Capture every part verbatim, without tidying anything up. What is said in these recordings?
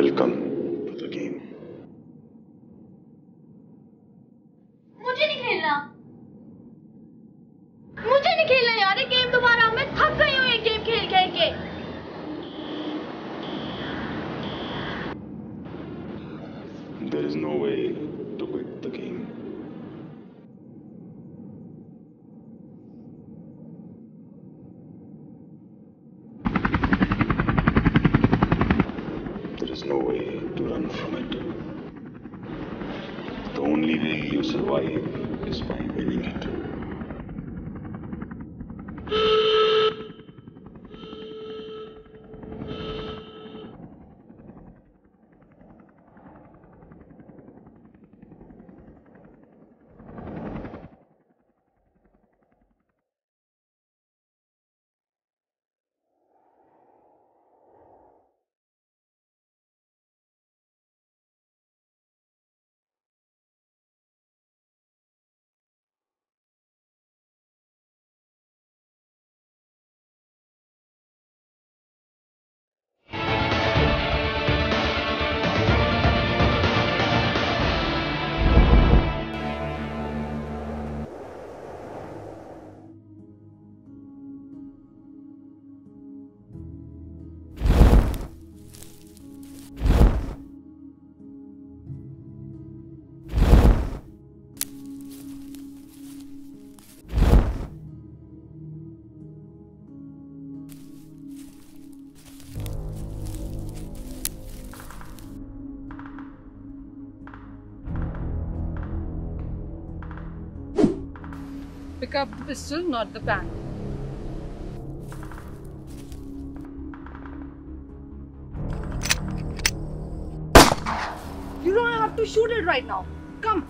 Welcome to the game. मुझे नहीं खेलना मुझे नहीं खेलना यार ये गेम दोबारा मैं थक गई हूँ ये गेम खेल खेल के There is no way to quit the game. There is no way to run from it. The only way you survive is by winning it. Pick up the pistol, not the pan. You don't have to shoot it right now. Come.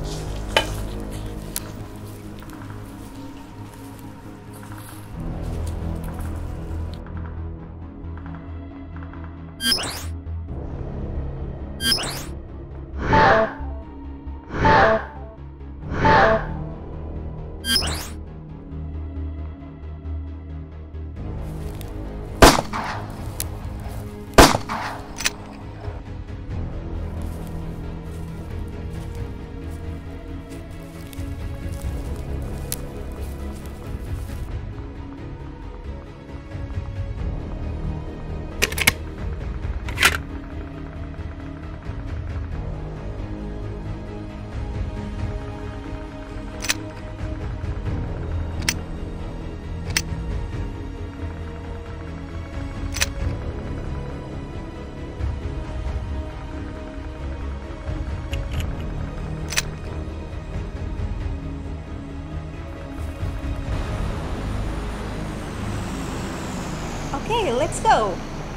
Okay, let's go.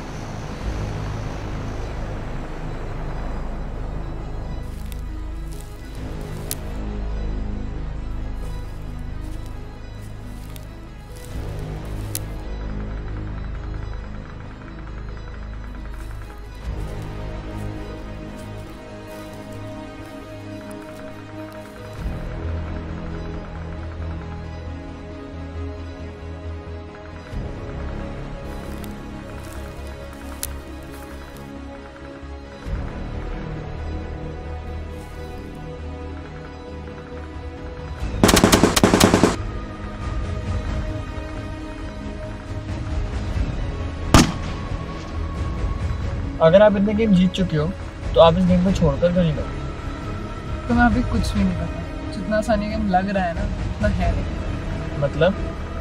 अगर आप इतने game जीत चुके हो तो आप इस game को छोड़कर क्यों नहीं गए? तुम्हें अभी कुछ भी नहीं पता। जितना आसानी गेम लग रहा है ना उतना है नहीं। मतलब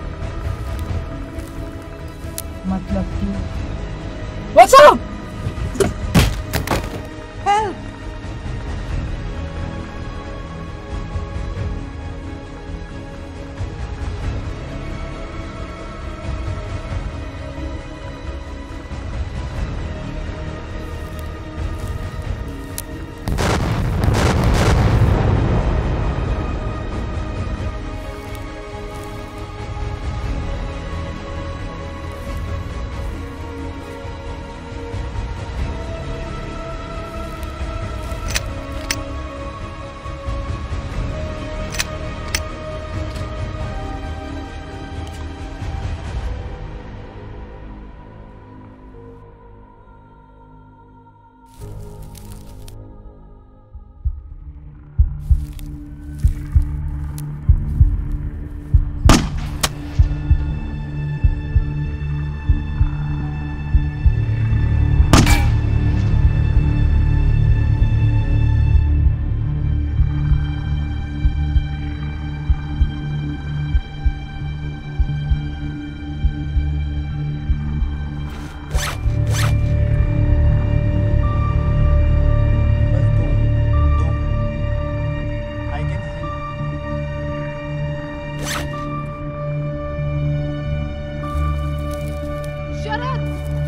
मतलब कि What's up? Help! Sharad!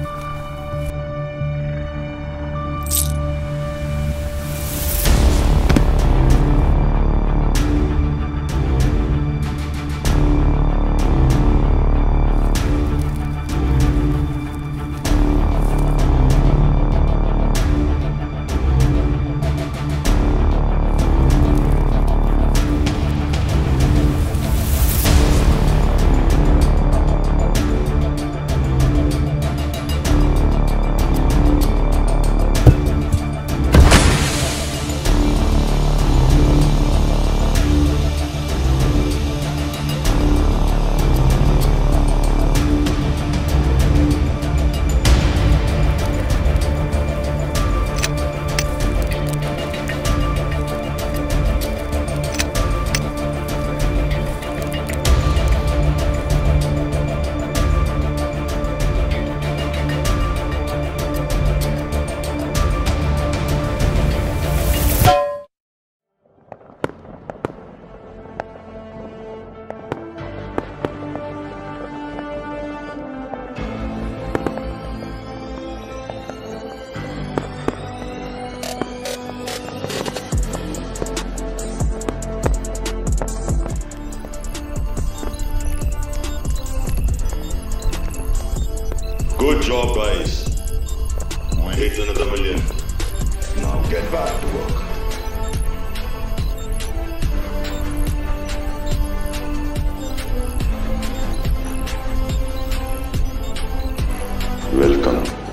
Good job, guys. It's another million. Now get back to work. Welcome.